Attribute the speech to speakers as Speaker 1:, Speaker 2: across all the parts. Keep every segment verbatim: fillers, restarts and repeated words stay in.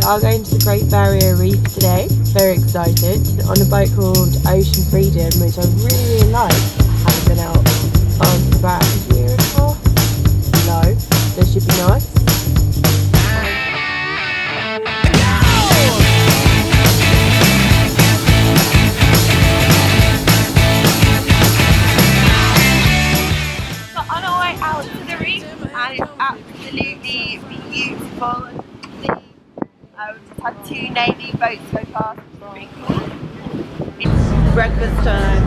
Speaker 1: are going to the Great Barrier Reef today. Very excited. On a boat called Ocean Freedom, which I really, really like. I haven't been out for about a year and a half. No, so it should be nice.
Speaker 2: On our way out to the reef, and it's absolutely beautiful. Um, just had two navy boats go past, which is pretty cool. It's breakfast time.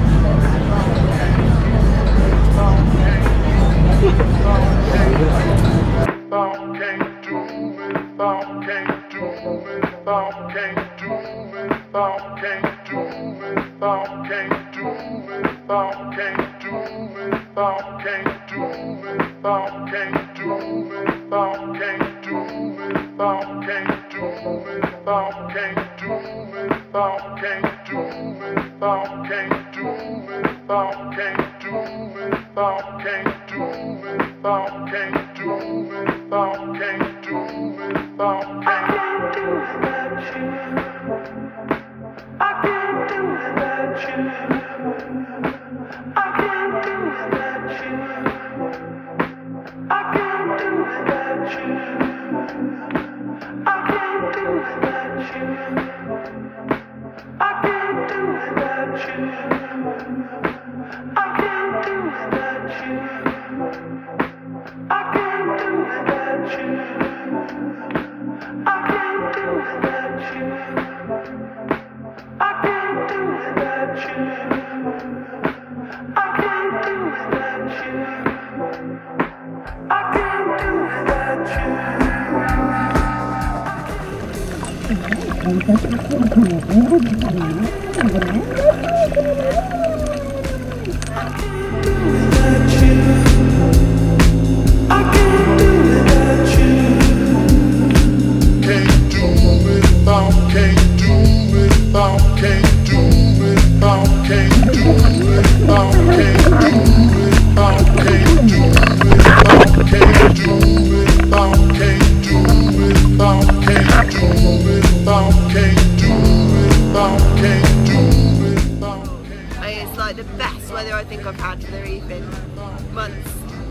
Speaker 2: It's like the best weather I think I've had for the reef in months.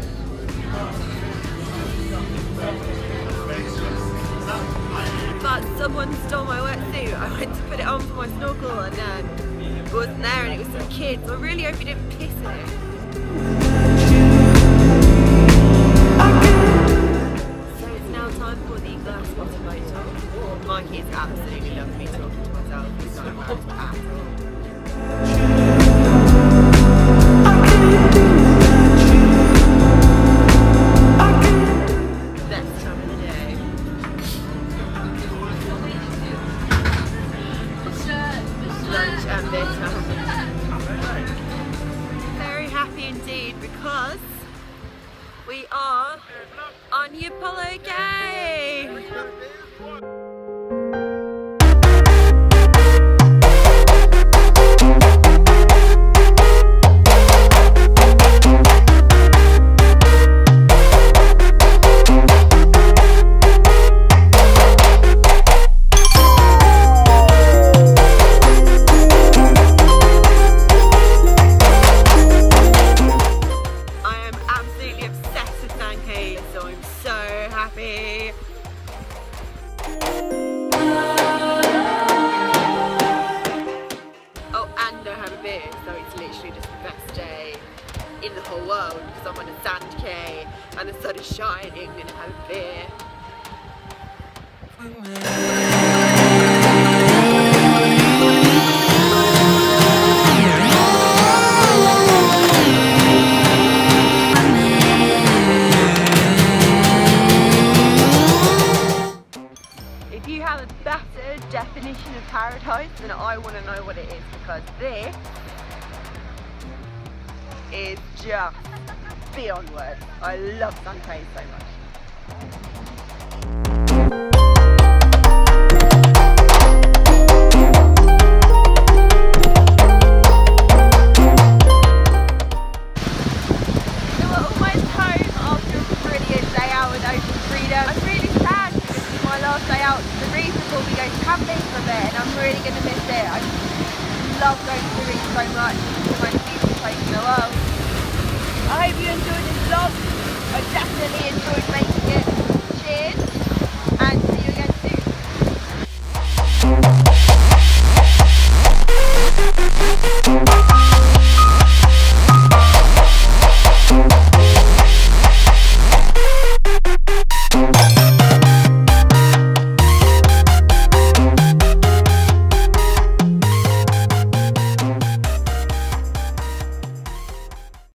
Speaker 2: But someone stole my wetsuit. I went to put it on for my snorkel and uh, it wasn't there, and it was some kids. I really hope you didn't piss in it. So it's now time for the glass bottom boat talk. My kids absolutely love me talking to myself. It's not embarrassed at all. Next time of the day. Lunch and bedtime. Very happy indeed because we are on Apollo Cay. So I'm so happy. Oh, and I have a beer, so it's literally just the best day in the whole world because I'm on a sand quay and the sun is shining and I have a beer. If you have a better definition of paradise, then I want to know what it is, because this is just beyond words. I love Sand Quay so much. So we're almost home after a brilliant day out with Ocean Freedom. I'm really sad because this is my last day out. Reef before we go camping for a bit, and I'm really going to miss it. I love going to the Reef so much. It's the most beautiful place in the world. I hope you enjoyed this vlog. I definitely enjoyed making it. Cheers.